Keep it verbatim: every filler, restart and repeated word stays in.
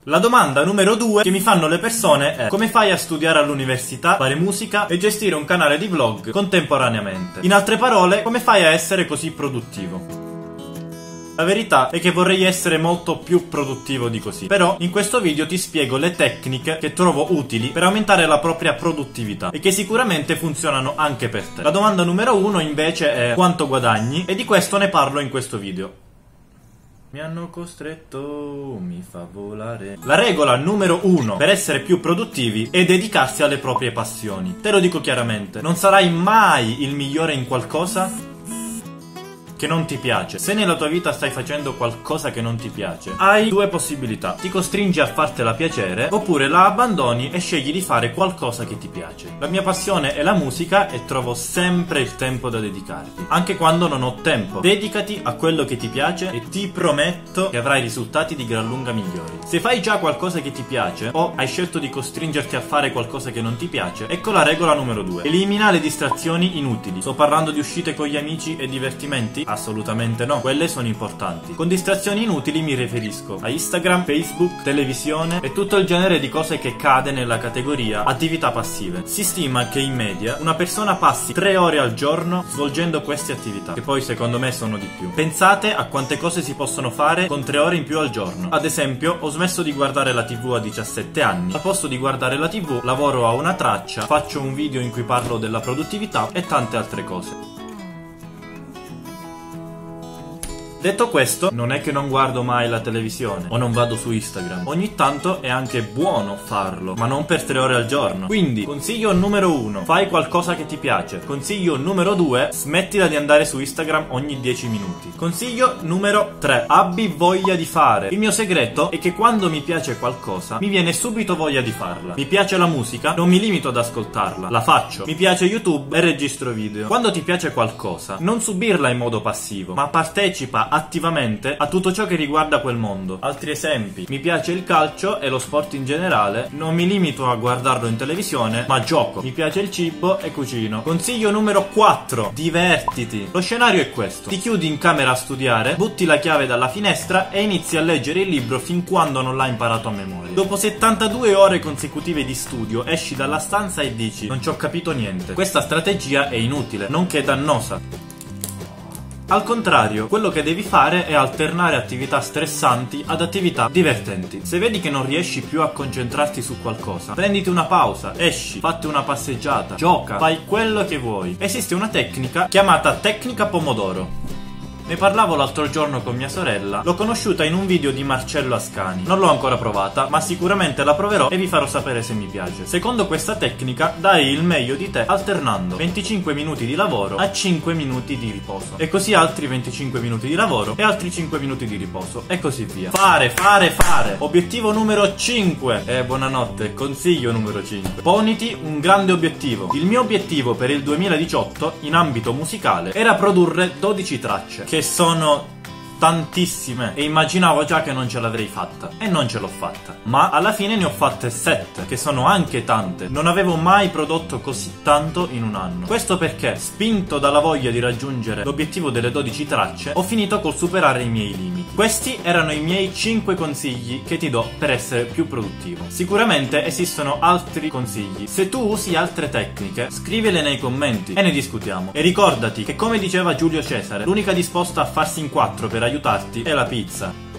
La domanda numero due che mi fanno le persone è: come fai a studiare all'università, fare musica e gestire un canale di vlog contemporaneamente? In altre parole, come fai a essere così produttivo? La verità è che vorrei essere molto più produttivo di così, però in questo video ti spiego le tecniche che trovo utili per aumentare la propria produttività e che sicuramente funzionano anche per te. La domanda numero uno invece è: quanto guadagni? E di questo ne parlo in questo video. Mi hanno costretto, mi fa volare. La regola numero uno per essere più produttivi è dedicarsi alle proprie passioni. Te lo dico chiaramente, non sarai mai il migliore in qualcosa che non ti piace. Se nella tua vita stai facendo qualcosa che non ti piace, hai due possibilità: ti costringi a fartela piacere, oppure la abbandoni e scegli di fare qualcosa che ti piace. La mia passione è la musica e trovo sempre il tempo da dedicarti, anche quando non ho tempo. Dedicati a quello che ti piace e ti prometto che avrai risultati di gran lunga migliori. Se fai già qualcosa che ti piace o hai scelto di costringerti a fare qualcosa che non ti piace, ecco la regola numero due: elimina le distrazioni inutili. Sto parlando di uscite con gli amici e divertimenti? Assolutamente no, quelle sono importanti. Con distrazioni inutili mi riferisco a Instagram, Facebook, televisione e tutto il genere di cose che cade nella categoria attività passive. Si stima che in media una persona passi tre ore al giorno svolgendo queste attività, che poi secondo me sono di più. Pensate a quante cose si possono fare con tre ore in più al giorno. Ad esempio, ho smesso di guardare la tivù a diciassette anni. Al posto di guardare la tivù lavoro a una traccia, faccio un video in cui parlo della produttività e tante altre cose. Detto questo, non è che non guardo mai la televisione o non vado su Instagram. Ogni tanto è anche buono farlo, ma non per tre ore al giorno. Quindi, consiglio numero uno: fai qualcosa che ti piace. Consiglio numero due: smettila di andare su Instagram ogni dieci minuti. Consiglio numero tre: abbi voglia di fare. Il mio segreto è che quando mi piace qualcosa, mi viene subito voglia di farla. Mi piace la musica, non mi limito ad ascoltarla, la faccio. Mi piace YouTube e registro video. Quando ti piace qualcosa, non subirla in modo passivo, ma partecipa attivamente a tutto ciò che riguarda quel mondo. Altri esempi: mi piace il calcio e lo sport in generale, non mi limito a guardarlo in televisione, ma gioco. Mi piace il cibo e cucino. Consiglio numero quattro: divertiti. Lo scenario è questo: ti chiudi in camera a studiare, butti la chiave dalla finestra e inizi a leggere il libro fin quando non l'hai imparato a memoria. Dopo settantadue ore consecutive di studio esci dalla stanza e dici: non ci ho capito niente. Questa strategia è inutile, nonché dannosa. Al contrario, quello che devi fare è alternare attività stressanti ad attività divertenti. Se vedi che non riesci più a concentrarti su qualcosa, prenditi una pausa, esci, fatti una passeggiata, gioca, fai quello che vuoi. Esiste una tecnica chiamata tecnica pomodoro. Ne parlavo l'altro giorno con mia sorella, l'ho conosciuta in un video di Marcello Ascani. Non l'ho ancora provata, ma sicuramente la proverò e vi farò sapere se mi piace. Secondo questa tecnica, dai il meglio di te alternando venticinque minuti di lavoro a cinque minuti di riposo, e così altri venticinque minuti di lavoro e altri cinque minuti di riposo, e così via. Fare, fare, fare. Obiettivo numero cinque. E eh, buonanotte, consiglio numero cinque. Poniti un grande obiettivo. Il mio obiettivo per il duemiladiciotto in ambito musicale era produrre dodici tracce, che sono tantissime, e immaginavo già che non ce l'avrei fatta, e non ce l'ho fatta, ma alla fine ne ho fatte sette, che sono anche tante. Non avevo mai prodotto così tanto in un anno. Questo perché, spinto dalla voglia di raggiungere l'obiettivo delle dodici tracce, ho finito col superare i miei limiti. Questi erano i miei cinque consigli che ti do per essere più produttivo. Sicuramente esistono altri consigli. Se tu usi altre tecniche, scrivile nei commenti e ne discutiamo. E ricordati che, come diceva Giulio Cesare, l'unica disposta a farsi in quattro per aiutarti è la pizza.